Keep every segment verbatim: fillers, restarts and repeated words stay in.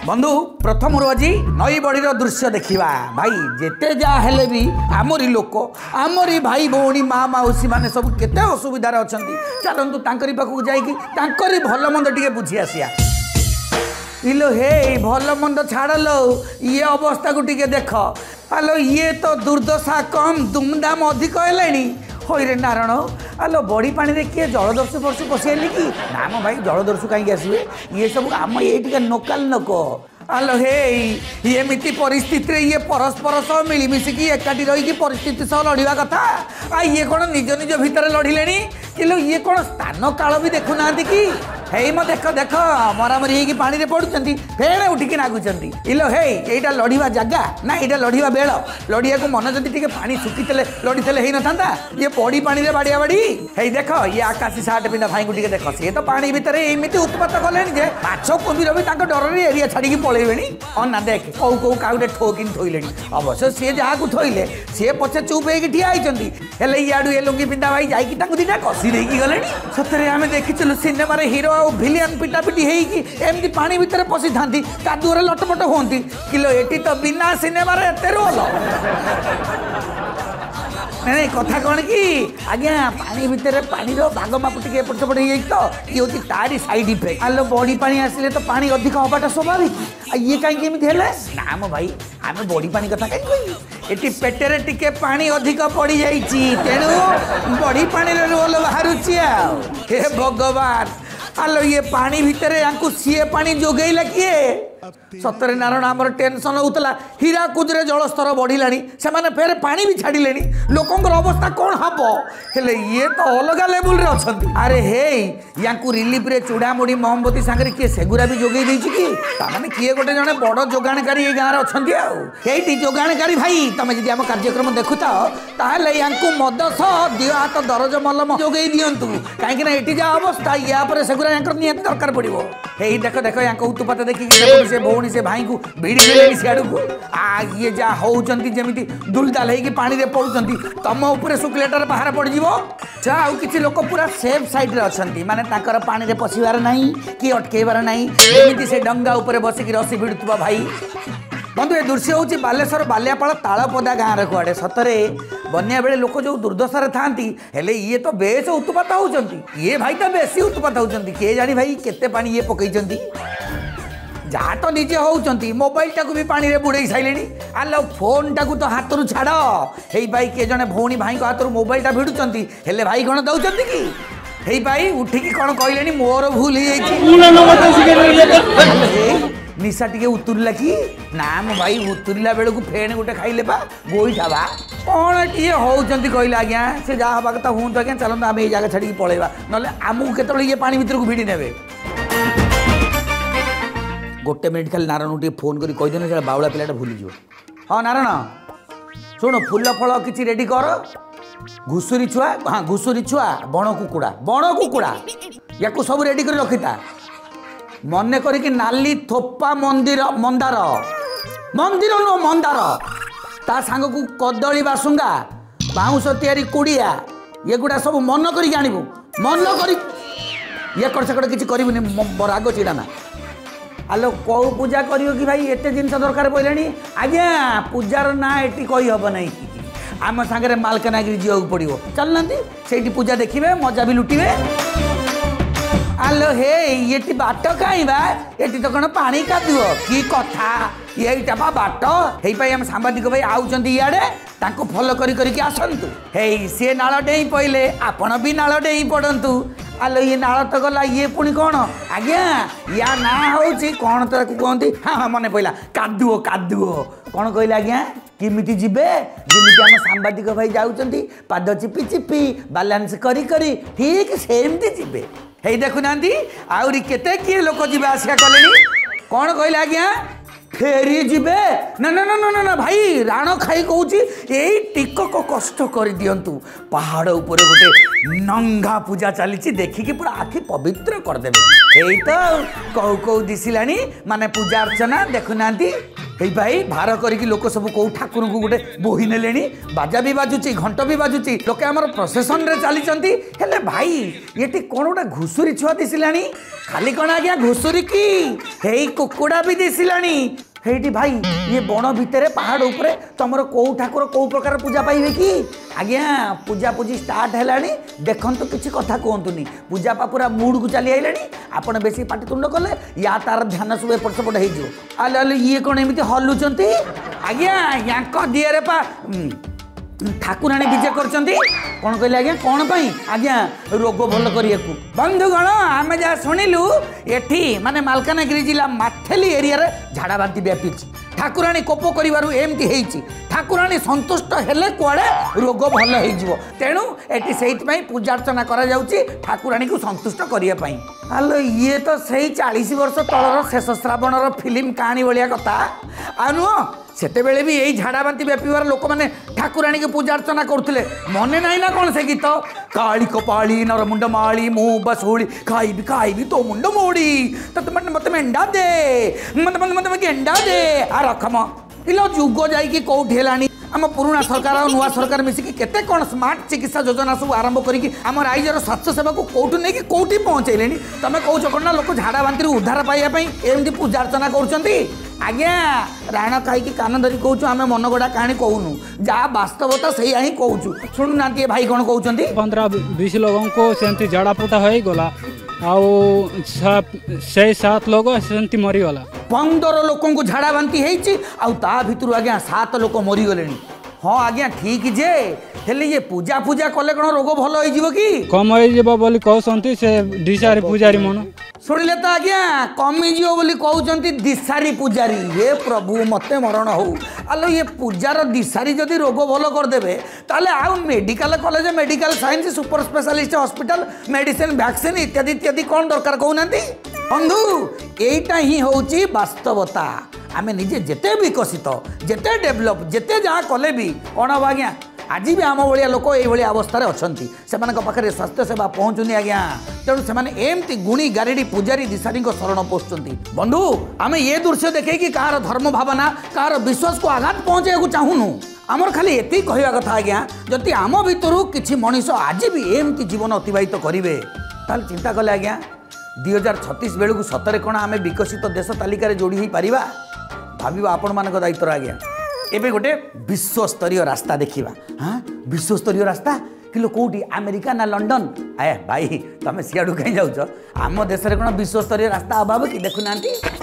बंधु प्रथम आज नई बड़ीर दृश्य देखा भाई जेते जहाँ हेले भी आमरी लोक आमरी भाई भौणी माँ मौसी मैंने सब केते असुविधार अच्छा चलतु तांकरी पाखक जाकरी भल मंद टे बुझी आसिया इलो हे भल मंद छाड़ लो ये अवस्था को टिके देख आलो ये तो दुर्दशा कम दुमदाम अधिक है हईरे नारायण आलो बड़ी पानी रे किए जलदस्यु वर्षु पशियाली कि नाम भाई जलदस्यु कहीं आसवे ये सब आम ये नोकाल नोक आलो हे एमती परिस्थिति रे ये परस्पर सह मिलमिशिकी एकाठी रही परिस्थिति सह लड़वा कथा आ ये कौन निज निज भितर लड़िले कि ये कौन स्थान काल भी देखुना कि हे म देख देख मरामरी होगी पानी रे पड़ुचंती फेणे उठिकी नागुचंती इलो हे एटा लड़िवा जगह ना एटा लड़िवा बेल लड़िया को मन जदि टिके पानी सुखीते लड़ीते हेई नथांता ये पड़ी पानी रे बाड़िया बाड़ी हे देख ये आकाशी सार्ट पिंधा भाई को टिके देख सी तो पानी भितर एमती उत्पात कले जे माछ कुंभीर भी तांको डर रे एरिया छाड़ी पलैबेनी अना देख कौ कौ काउटे ठोकिन थोइले अवश्य सी जहाँ को थोइले सी पछे चुप होगी ठिया होइचंती हेले इयाडू ए लुंगी पिंधा भाई जाइकी तांको दिटा कसी देकी गलेनी सतरे आमे देखिचलु सिनेमा रे हीरो भिलियन पिटापिटी होगी एमती पानी भितर पशि था कादुअरे लटपट होती किलो एटी तो बिना सिनेमा रे एते रोल नहीं कथा कौन कि आज्ञा पानी भितर पानी भाग माप टे एपट सेपट हो तो ये हूँ तारी साइड इफेक्ट आलो बड़ी पानी आसिले तो पानी अधिक हवाटा स्वाभाविक ये कहीं नाम भाई आम बड़ी पानी कथा कहीं ये पेटेरे टिके पानी अधिक पड़ जाइए तेणु बड़ी पानी रोल बाहर हे भगवान आलो ये पानी भितर या सी पानी जोगेला किए सतरे नारायण आमर टेंशन होता हीराकुदे जलस्तर बढ़ला से फेर पानी भी छाड़े लोकंर अवस्था कौन हम हेले ये तो अलग लेवल रे अच्छा अरे हे या रिलीफ रे चूड़ामुड़ी मोहम्बती सांगे किए सेगुरा भी जोगे देछि कि ताने किए गोटे जने बड़ जोगाणकारी गाँव अच्छी जोगाणकारी भाई तुम जी आम कार्यक्रम देखुता ताहले या मद सह दिह हाथ दरज मलम जोगे दिंतु कहीं ये अवस्था या सेगुरा निहत दरकार पड़ो हे देख देख या उत्पात देखिए से भौणी से भाई को भिड़ी देले सियाड़ को आ ये जा होउचंती जेमिति दुलदाल हेकी पानी रे पड़ुचंती तम ऊपर शुक्लेटर बाहर पड़ जीवो जा आ किछि लोक पूरा सेफ साइड रे अछंती माने ताकर पानी रे पसिवार नाही कि अटकेबार नाही जेमिति से डंगा ऊपर बसिकी रसी भिड़ुतबा भाई बंधु ये दृश्य हूँ बालेश्वर बालियापाल तालपदा गाँव रे कुआड़े सतरे बन्या बेले लोक जो दुर्दशा थांती हेले ये तो बेस उत्पात होउचंती ये भाई तो बेसी उत्पात होउचंती के जानी भाई केते पानी ये पकईचंती जहाँ तो निजे होउचंती मोबाइल टाकू भी पानी रे बुड़े साइलेनी आलो फोन टाकू तो हाथ रु छाड़ हे भाई किए जने भौणी भाई को हाथ रु मोबाइल टा भिड़ुचंती हेले भाई कौन दउचंती कि हे भाई उठिकी कौन कहलेनी मोर भूल निशा टिके उतरला कि नाम भाई उतरला बेलू फेण गोटे खाइले बा गोईठा बा कौन ये होउचंती कहले आज्ञा से जहाँ हवा कथा हूँ आज्ञा चलता आम ये जगह छाड़ी पलैबा ना आमको केत ये पानी भितर को भिड़ी ने गोटे मिनिट खाली नारायण टे फोन कर कहीदेने से बाउला पिलाटा भूलीज हाँ नारायण शुण फुल फल किसी रेडी कर घुसुरी छुआ हाँ घुसुरी छुआ बण कुकुड़ा बण कुकुड़ा या सब रेडी कर रखिता मन करी नाली थोपा मंदिर मंदार मंदिर नो मंदार ता सांग को कदली बासुंगा बाउंश तैयारी कुड़िया ये गुड़ा सब मन करी आनबू मन करी ये कड़ से किसी कर राग चिड़ाना आलो कौ पूजा करियो कि भाई एते जिनस दरकार पड़े आज्ञा पूजार ना एटी कही हम ना आम सागर मालकानगिरी जीवा पड़ो चलना से पूजा देखिए मजा भी लुटिबे आलो हे ये बाट कहीं बा ये तो कौन पानी कादुओ कि कथा ये बाट हे सांबादिक भाई आउचंती इयाडे तांको फॉलो करी करी आसतु हे सी नाल डेई पइले आपण भी नाल डेई पड़तु आलो ये नाल तो गला ये पुणी कौन आज्ञा या ना होची कौन तो कहती हाँ हाँ मन पड़ा कादुओ कादुओ कौन कहले आज्ञा किमिति जिबे जिमिति आम सांबादिक भाई जाउचंती पाद चिपी चिपी बालांस करी करी ठीक सेमती जिबे हे देखुना आउरी केते किए लोक जीवा आसिया कले कौन कहले आज्ञा फेरी जीवे ना ना ना ना ना भाई राण खाई कहूँ यही टिकक कष्ट कर दिंतु पहाड़ उपर गोटे नंगा पूजा चली देखिकी पूरा आखि पवित्र करदे यही तो कौ कौ दिशिलानी माने पूजा अर्चना देखुना हे भाई भार करिकी लोक सब कौ ठाकुर को गोटे बोही नेलेनी बाजा भी बाजुची घंट भी बाजुची लोके आमर प्रोसेसन रे चली हेले भाई ये कौन गोटे घुसुरी छुआ दिशिलानी खाली कौन आज्ञा घुसुरी की हे कुकुड़ा भी दिशिलानी हेटी भाई ये बण भितर पहाड़ उपरे तुमर कौ ठाकुर कौ प्रकार पूजा पाइबे कि आज्ञा पूजा पूजी स्टार्ट हेलानी देखंतु किछि कथा कहतुनी पूजा पा पूरा मूड को चली आइलानी आपण बेसी पाटितुंड कले या तार ध्यान सब एपट सेपट हो जो आले आले ये कौन एमती हलुचंती आज्ञा यांक दिए पा ठाकुराणी विजय करचंती कौन कहले आज्ञा कौन पाई आज्ञा रोग भल करिया को बंधुगण आमे जा सुनिलु एठी माने मालकानगिरी जिला माथेली एरिया रे झाड़ा बांती व्यापीची ठाकुराणी कोप करिवारु एमती हेइची ठाकुराणी संतुष्ट हेले कुआडे रोग भल हेइ जिवो तेणु एठी सेहित पई पूजा अर्चना करा जाउची ठाकुराणी को संतुष्ट करिया पई हालो ये तो सही चालीस वर्ष तलर शेष श्रावणर फिल्म कहानी भलिया कथा आनु सेते बेले भी यही झाड़ा बांती व्यापीबार लोक मैंने ठाकुराणी की पूजा अर्चना करते मने नाई ना कौन से गीत काली कपाली नर मुंड माली मु बसोली खाइबी खाइबी तो मुंड मोड़ी तो मत मत मेंढा दे मत मत मत गेंडा दे आ रखम इलो जुग जाइकी कोठी हेलानी आम पुराना सरकार और नुआ सरकार मिसिकी केते कौन स्मार्ट चिकित्सा योजना सब आरंभ करिकी आम राज्यर स्वास्थ्य सेवा को कोठु नहीं कि कोठी पहुंचैले तमे कहूछ कौन ना लोक झाड़ा बांती उद्धार पाइबा एमती पूजा अर्चना करुचंती आज्ञा राण खाई कान धरी कहूँ आम मन गड़ा कहानी कहूनु जहाँ वास्तवता से ही कहूँ शुणु ना भाई कौन कहते पंद्रह बीस लोगों को सेमती झाड़ा फुटा हो गला से सात लोग सेमती मरीगला पंदर लोक को झाड़ा बांती आ भितर आज्ञा सात लोक मरीगले हाँ आज्ञा ठीक जे हेले ये पूजा पूजा कले कौन रोग भल हो कि कम हो कहते से दिशारी पूजारी मन शुणिले तो आज्ञा कमिज बोली कहते दिशारी पूजारी हे प्रभु मते मरण हो आलो ये पूजार दिशारी जदि रोग भल करदे ताले आउ medical college medical science super specialist hospital medicine vaccine इत्यादि इत्यादि कौन दरकार कहना बंधु यहीटा ही होची वास्तवता आमे निजे जेते विकसित जेते डेभलप जेते जहाँ कले भी कौन हम आज्ञा आज भी आम भाया लोक ये अवस्था अच्छा से पाखे स्वास्थ्य सेवा पहुँचुनी आज्ञा तेणु से एमती गुणी गारेडी पूजारी दिशारी शरण पोषुंट बंधु आम ये दृश्य देखे कि कहार धर्म भावना कहार विश्वास को आघात पहुँचा चाहूनु आमर खाली एति कहवा कथा आज्ञा जदि आम भितर किसी मनीष आज भी एमती जीवन अतिबाहित करेंगे ताल चिंता कले आज्ञा दुई हजार छत्तीस बेलू सतरे कौन आम विकसित देश तालिकार जोड़ी हो पार भाव आपण मान दायित्व आज्ञा एबे गोटे विश्वस्तरीय रास्ता देखा हाँ विश्वस्तरीय रास्ता किलो कौटी अमेरिका ना लंडन आए भाई तुम सियाड़ू कहीं जाऊच आम देश में कौन विश्वस्तरीय रास्ता अभाव कि देखुना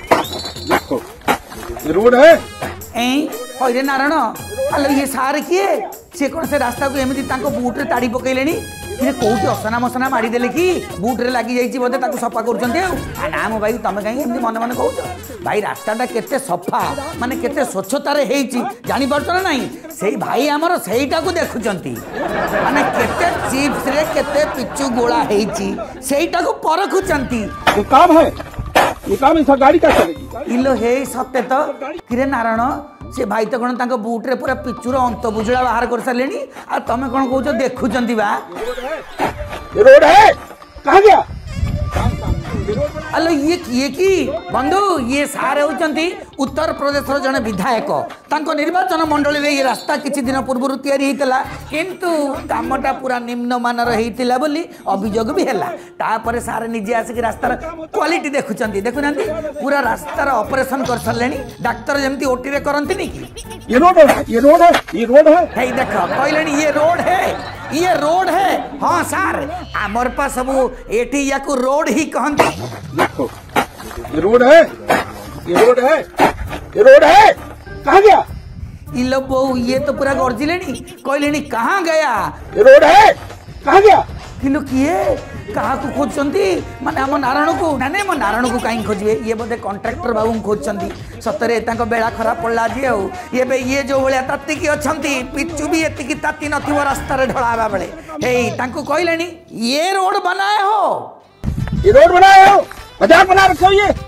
रोड है हईरे नारायण आलो ये सार किए सी कौन से रास्ता को एमती बुट्रे ताड़ी पकईले कौटी असना मसना मारिदेले कि बुट्रे लगी जाइए बोधे सफा कर ना मो भाई तुम कहीं मन मन कह भाई रास्ताटा केते सफा माने केते स्वच्छतार जापर ना नहीं से भाई आमर सेटा को देखुंती माने केते चिप्स रे केते पिचु गोला सेटा को परखुंती काम है ये काम इस गाड़ी का चलेगी इलो हे सत्य तो किरे नारायण से भाई तो कौन तांको बूट्रे पूरा पिचुर अंत बुझला बाहर कर सारे आ तुम कौन कौच देखुंती बा ये रोड है कहाँ गया अलो ये किए कि बंधु ये सार होचंती उत्तर प्रदेश जड़े विधायक तांको निर्वाचन मंडली रे ये रास्ता किछि दिन पूर्व तैयारी होइतला किंतु कामटा पूरा निम्नमानर होइतिला बोली अभियोग भी हैला तापर सार निजे आसिक रास्तार क्वालिटी देखुचंती देखुनांती पूरा रास्तार ऑपरेशन कर सरलेनी डॉक्टर जेमती ओटी रे करंती नी कि ये रोड है ये रोड है ये रोड है हे देखो कहलेनी ये रोड है ये रोड है हाँ सार आमर पास सब एटी या को रोड ही कहंती देखो ये रोड है ये रोड है ये रोड है कहाँ गया इलो बहु ये तो पूरा गर्जिलेनी कहलेनी कहाँ गया ये रोड है कहाँ गया किलो किए कहा को खोजती माने आम नारायण को ना नहीं मो नारायण को कहीं खोजे ये बोधे कॉन्ट्राक्टर बाबू खोजती सतरे बेला खराब पड़ा जी आउ ये ये जो भाया तातिकी अच्छा पिचु भी एतिकी ताती नथिबो रास्ता ढलावा बेले हे तांको कहलेनी ये रोड बनाए हो ये रोड बनाए हो मजाक बना रखे हो ये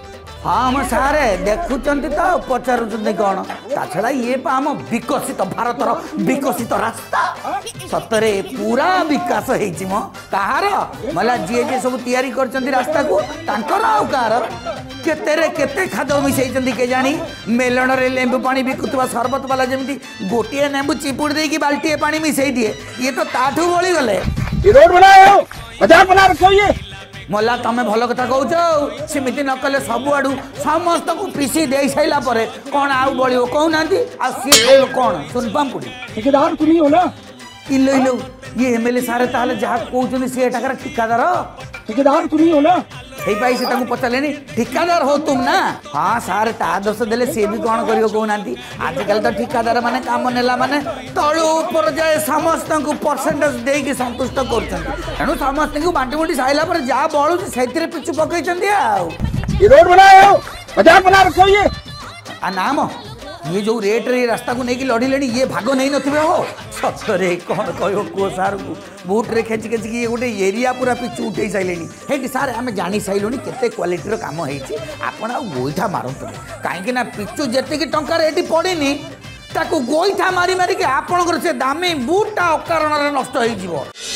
हाँ म सारे देखुंत तो पचारुंट कौन ता छड़ा ये पा आम विकसित भारतर विकसित रास्ता सतरे पूरा विकास होइछि म कहार मला जी जे सब तैयारी करचंती रास्ता को तांकर आउ कार केतेरे केते खाद मिसैचंती के जानी मेलण रे लेंबू पानी बिकुतवा सरबत वाला जेमती गोटिए नेंबू चिपुड़ दे की बाल्टी पानी मिसै दिए ये तो ताठू बोली गले ये रोड बनाओ मजाक बना रखो ये मला तमें भल कथा कौच सेमती न कले सबुआड़ू समस्त को पिसी दे सारा पर कौन आउ बड़ो कहूना आ सी खाइब कौन सुन पापुड़ी ठेकेदार तुम ही हो ना इलो इलो ये एमएलए सारे ताहले जहाँ कहते सी एटाकार ठिकादार ठेकेदार तुम ही हो ना से से पचारे ठिकादार हो तुम ना हाँ सारे ता दोष देले सी भी कौन कर कहूना आजिकल तो ठिकादार माने काम नेला माने तलू ऊपर जाए समस्त को परसेंटेज देकी संतुष्ट करू समस्त को बांटी बुंटी साइला पर जहाँ बलू से पिछु पकई ये रोड बनाओ मजाक बना रखो ये आ नाम ये जो रेट रे रास्ता को लेकिन लड़ी लेनी ये भाग नहीं नथिबे हो सतरे कौन कहो को सार को बूट रे खेच खेच ये गोटे एरिया पूरा पिछु उठे साइलेनी हे सार आम जानी साइलुनी केते क्वालिटी रो काम होईची आपण आ गोइठा मारंतु काहे ना पिछु जेते की टंका रे एटी पड़ेनी ताको गोइठा मारी मारी के आपण से दामी बूटा अकारण रे नष्ट होई जीवो।